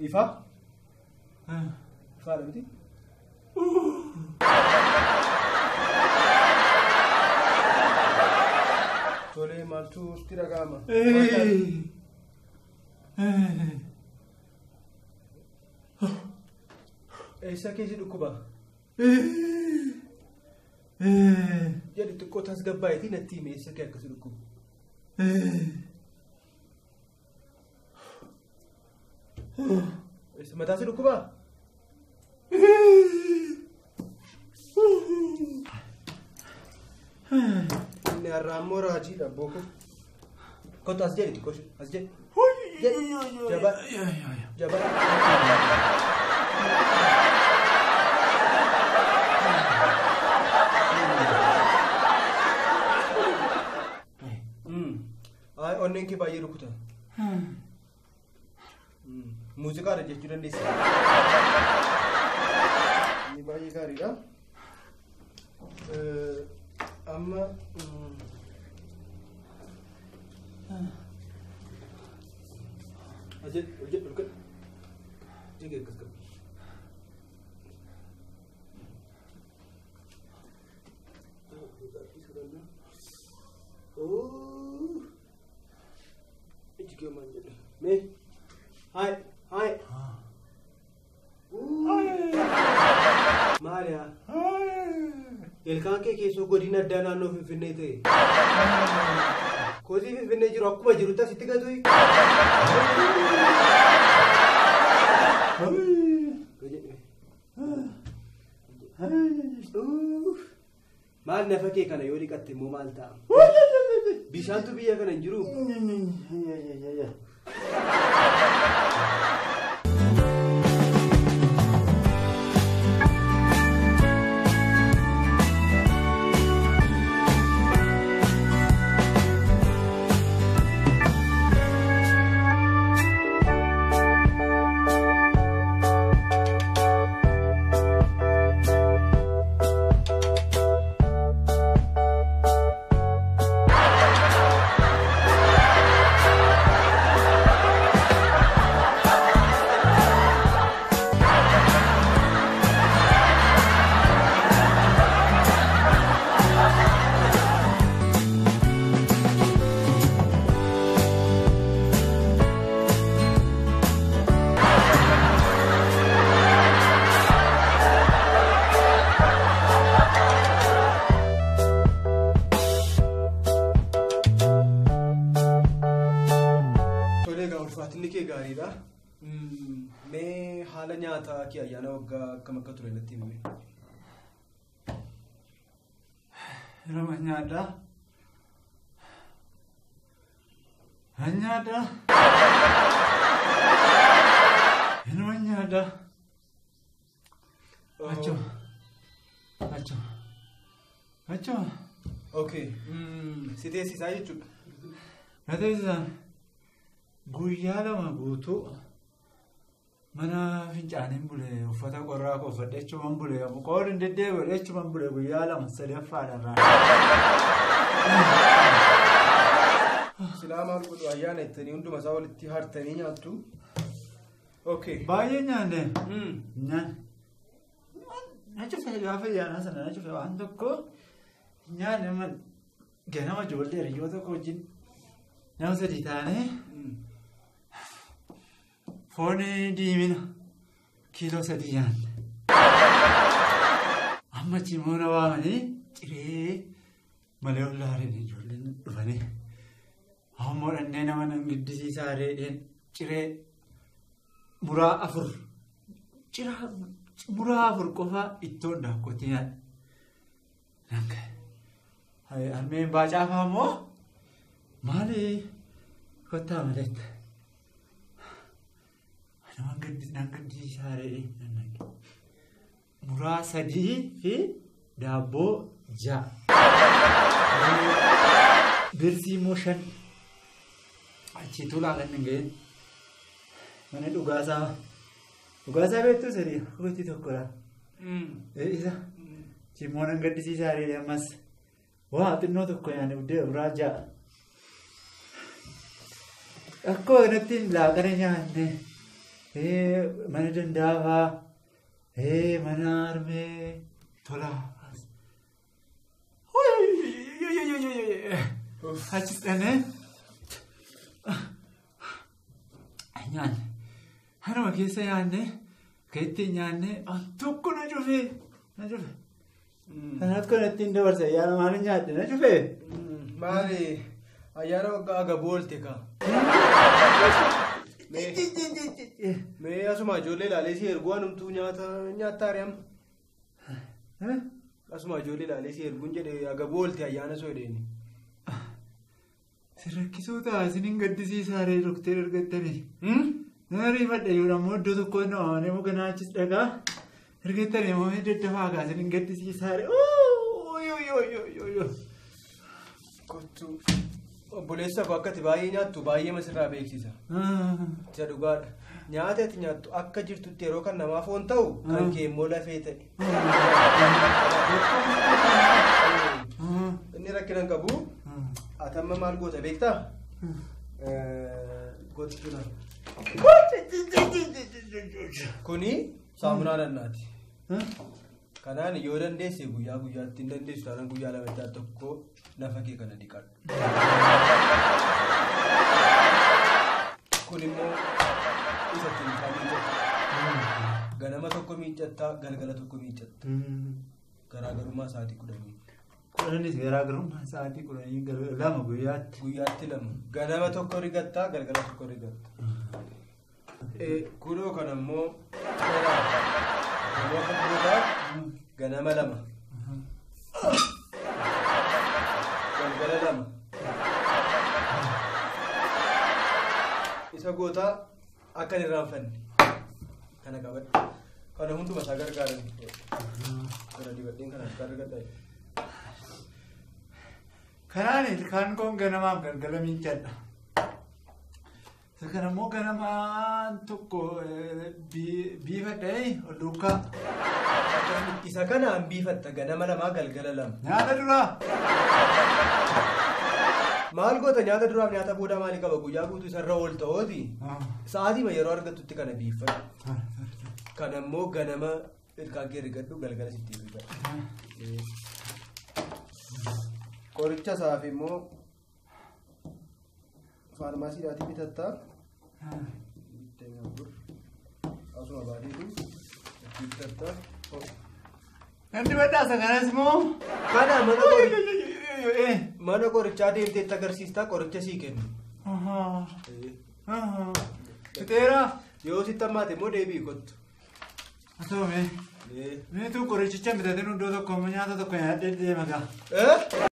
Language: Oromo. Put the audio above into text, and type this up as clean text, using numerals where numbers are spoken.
Ifa? Ifa miti? Tole maaltu sitti dhaga'ama? Eessa keessa dhukkuba? Jadi xiqqoo tasgabbaa'itii natti hime eessa kee akkasii dhukkuba? Mataasi dhukkuba? Inni har'aan moo raajiidha booko? Kottu as jedhi xiqqoo as jedhi. Jaba. Jaba. Ay onneen kee baay'ee rukuta. Muuziqaadha jechuu dandeessa. Inni baay'ee gaariidha. Amma hojjet dhulka jigee akkas qabu. Jigee maal jedhe mee hai Maria ilkaan kee keessoo godina addaa naannoo Finfinnee ta'e. Koosii Finfinnee jiru akkuma jiru tasitti gatu'i. Maal nafa kee kana yoo dhiqatte immoo maal ta'a? Bishaantu biyya kana hin jiru. Mee haala nyaataa kee ayyaana waggaa akkam akka ture natti himi. Yeroo nyaadhaa. Nyaadhaa. Yeroo nyaadhaa. Achoo. Okay. Si teessisaa jechuudha. Na teessisaa. Guyyaa lama guutuu. Mana fincaaniin bulee uffata qorraa koofadhe jechuun bulee qoodin deddeebi'u jechuun bulee guyyaa lama sadaffaadhaan. Silaa maal godhu ayyaana ittanii hunduma isaa walitti hartanii nyaattu. Okay. Baay'ee nyaanne. Na cufe gaafa ayyaana sana na cufe waan tokko nyaanne ganama ijoollee hiriyoota tokko wajjin nama sadii taanee. Foon diimina kiiloo 3 nyaanne. Amma cimoona waamanii ciree malee ollaareen ijoolleen dhufanii. Ammoo dhannee nama nan giddisiisaa reedheen ciree muraa 4. Muraa 4 qofaa ittoon daakkootti nyaadhe. Harmeen baacaafaa immoo maali kottaa maleetta. Nangaddisiisaa reedheen muraa 3 fi daabboo 6. Birsii immoo 5. Achiituu laalan hin ga'in. Mana dhugaasaa beektuu sadii gooti tokkodha. Isa immoo nangaddisiisaa reedheen ammas waa xinnoo tokko nyaanne buddeen muraa 6. Akkoo kanatti laaqana nyaanne. mana dandaafaa mana harmee tola. Achis dhanee nyaanne haruma keessa nyaanne akka ittiin nyaanne tokko na cufee. Kanaaf kan ittiin dabarsa ayyaana maaliin nyaadde na cufee? Maali ayyaana waggaa aga boolte kaa. Mee asuma ijoollee ilaalee si erguu anumtuu nyaata ari'ama. Asuma ijoollee ilaalee si erguun jedhee aga boolte ayyaana soo dheeni. Sirrakkisuu ta'a isiniin gaddisiisaa ree dhoktee argattanii. Nama riifadha yoo ammoo iddoo tokko namni muka naachis dhagaa argattanii ammoo daddafaa kaa isiniin gaddisiisaa ree. Kottu obboleessa koo akkati baay'ee nyaattu baay'ee masirraa beeksisa. Isa dhugaadha. Nyaata ati nyaattu akka jirtutti yeroo kan namaaf oon ta'u kan kee immoo lafee ta'e. Inni rakkina hin qabu. Atamma maal goota beektaa? Gochuu kuni saamunaa nannaati. Kanaan yoo dandeesse guyyaa guyyaatti hin dandeessu taanaan guyyaa lama tokko nafa kee kana dhiqadhu. Kun immoo isatti miidhagina. Ganama tokko miiccattaa galgala tokko miiccatta. Garaagarummaa sa'aatii 10. 10 garaagarummaa sa'aatii 10 lama guyyaatti. Guyyaatti lama. Ganama tokko rigattaa galgala tokko rigatta. Kunoo kan ammoo ganama lama. Galgala lama. Isa gootaa akka hin irraanfanne. Kana qabadhu. Kana hunduma isaa gargaaran. Kana dibadheen kana akka argadha. Kanaan ilkaan koon ganamaaf galgala miiccadha. Kan ammoo ganamaan tokko biifadhee ol duukaa. Isa kanaan biifatta ganama lamaa galgala lama. Nyaata duraa. Maal goota nyaata duraaf nyaata boodaa maalii qaba guyyaa guutuu isarra ol ta'ooti. Sa'aatii yeroo argattutti kana biiffadhu. Kan ammoo ganama ilkaan kee rigadhu galgala sitti rigadhu. Qoricha isaaf immoo faarmaasiidhaatii bitattaa. Asuma baadiyyaatu bitattaa. Namni badhaasa kanas moo? Kana mana qorichaa deemteetti agarsiistaa qoricha sii kennu. Fiteera. Yoo sitti hammaate immoo deebii kottu. Asuma mee tu qorichicha bitatee iddoo tokko nyaata tokko nyaadhee deema gaa.